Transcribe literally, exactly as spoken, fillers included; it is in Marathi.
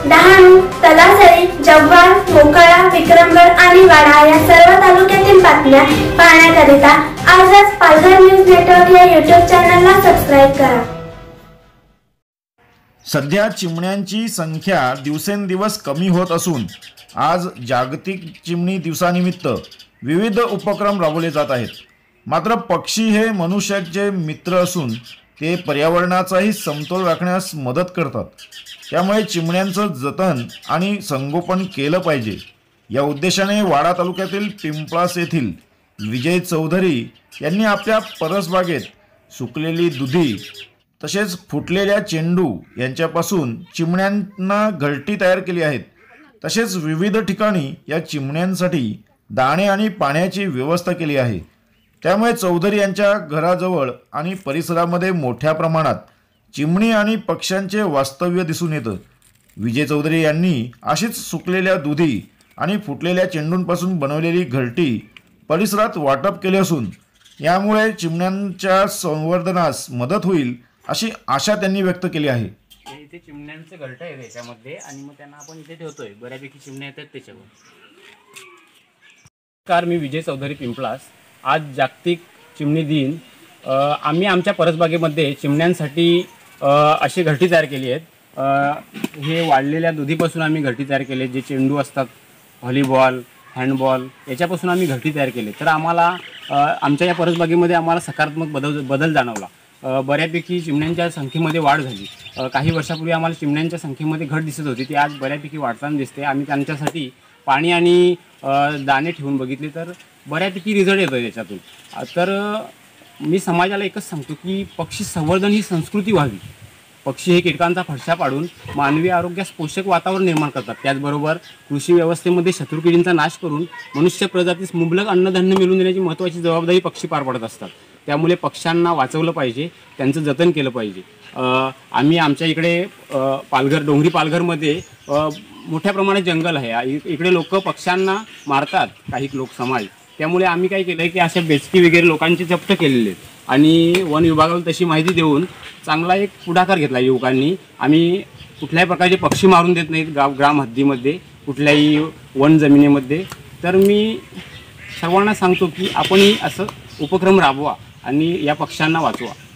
डहाणू, तलासरी, जव्हार, मोखाडा, विक्रमगड आणि वाडा या सर्व तालुक्यातील बातम्या पाहण्याकरिता आजच पालघर न्यूज नेटवर्क या यूट्यूब चॅनलला सबस्क्राइब करा। सध्या चिमण्यांची संख्या दिवसेंदिवस कमी होत असून आज जागतिक चिमणी दिवसानिमित्त विविध उपक्रम राबवले जात आहेत। मात्र पक्षी हे मनुष्याचे मित्र असून ते पर्यावरणाचाही समतोल राखण्यास मदत करतात। त्यामुळे चिमण्यांचं जतन आणि संगोपन केलं पाहिजे या उद्देशाने वाडा तालुक्यातील पिंपळास येथील विजय चौधरी यांनी आपल्या परसबागेत सुकलेली दुधी तसेच फुटलेल्या चेंडू यांच्यापासून चिमण्यांना घरटी तयार केली आहेत। तसेच विविध ठिकाणी या चिमण्यांसाठी दाणे आणि पाण्याची व्यवस्था केली आहे। त्यामुळे चौधरी यांच्या घराजवळ आणि परिसरामध्ये मोठ्या प्रमाणात चिमणी आणि पक्ष्यांचे वास्तव्य दिसून येतं। विजय चौधरी यांनी अशीच सुकलेल्या दुधी आणि फुटलेल्या चेंडूंपासून बनवलेली घरटी परिसरात वाटप केली असून यामुळे चिमण्यांच्या संवर्धनास मदत होईल अशी आशा त्यांनी व्यक्त केली आहे। इथे चिमण्यांचे घरटे आहे त्याच्यामध्ये आणि मग त्यांना आपण इथे ठेवतोय, बऱ्यापैकी चिमण्या येतात त्याच्यावर। कार मी विजय चौधरी पिंपळास। आज जागतिक चिमणी दिन। आम्ही आमच्या परसबागेमध्ये चिमण्यांसाठी अशी घरटी तयार केली आहेत। हे वाढलेल्या दुधीपासून आम्ही घरटी तयार केली, जे चेंडू असतात व्हॉलीबॉल हँडबॉल याच्यापासून आम्ही घरटी तयार केली। तर आम्हाला आमच्या या परसबागेमध्ये आम्हाला सकारात्मक बदल बदल जाणवला। बऱ्यापैकी चिमण्यांच्या संख्येमध्ये वाढ झाली। काही वर्षापूर्वी आम्हाला चिमण्यांच्या संख्येमध्ये घट दिसत होती, ती आज बऱ्यापैकी वाढताना दिसते। आम्ही त्यांच्यासाठी पाणी आणि दाणे ठेवून बघितले तर बऱ्यापैकी रिझल्ट येतो त्याच्यातून। तर मी समाजाला एकच सांगतो की पक्षी संवर्धन ही संस्कृती व्हावी। पक्षी हे कीटकांचा फडशा पाडून मानवी आरोग्यास पोषक वातावरण निर्माण करतात। त्याचबरोबर कृषी व्यवस्थेमध्ये शत्रुकिडींचा नाश करून मनुष्य प्रजातीस मुबलक अन्नधान्य मिळवून देण्याची महत्त्वाची जबाबदारी पक्षी पार पाडत असतात। त्यामुळे पक्ष्यांना वाचवलं पाहिजे, त्यांचं जतन केलं पाहिजे। आम्ही आमच्या इकडे पालघर डोंगरी पालघरमध्ये मोठ्या प्रमाणात जंगल आहे। इकडे लोक पक्ष्यांना मारतात काही लोक समाज। त्यामुळे आम्ही काय केलं की अशा बेचकी वगैरे लोकांची जप्त केलेले आहेत आणि वन विभागाला तशी माहिती देऊन चांगला एक पुढाकार घेतला युवकांनी। आम्ही कुठल्याही प्रकारचे पक्षी मारून देत नाहीत गाव ग्राम हद्दीमध्ये, कुठल्याही वन जमिनीमध्ये। तर मी सर्वांना सांगतो की आपणही असं उपक्रम राबवा आणि या पक्ष्यांना वाचवा।